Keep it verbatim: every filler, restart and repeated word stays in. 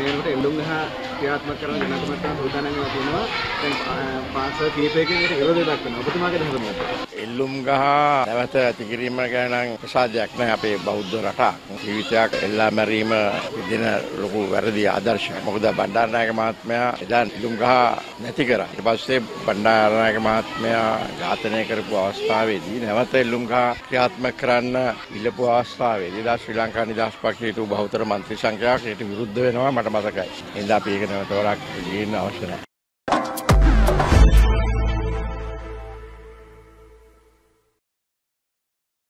මේකට එල්ලුම් ගහ ක්‍රියාත්මක කරන ජනකමත්තා සූදානම් වෙලා තියෙනවා. දැන් පාසල් කීපයකින් මේකට විරෝධය දක්වනවා. ඔබතුමාගේ අදහස මොකක්ද? එල්ලුම් ගහ නැවත ඇති කිරීම ගැන නම් ප්‍රසාදයක් නැහැ අපේ බෞද්ධ රටක්. ජීවිතයක් එල්ලා මැරීම දින ලොකු වැරදි ආදර්ශයක්. මොකද බණ්ඩාරනායක මහත්මයා එදා එල්ලුම් ගහ නැති කරා. ඊට පස්සේ බණ්ඩාරනායක මහත්මයා ඝාතනය කරපු අවස්ථාවේදී නැවත එල්ලුම් ගහ ක්‍රියාත්මක කරන්න ඉල්ලපු අවස්ථාවේදී දා ශ්‍රී ලංකා නිදහස් පක්ෂයේ බහුතර මන්ත්‍රී සංඛ්‍යාවක් ඒට විරුද්ධ වෙනවා මට මතකයි. එහෙනම් අපි ඒක නැවත වරක් ගේන්න අවශ්‍ය නැහැ.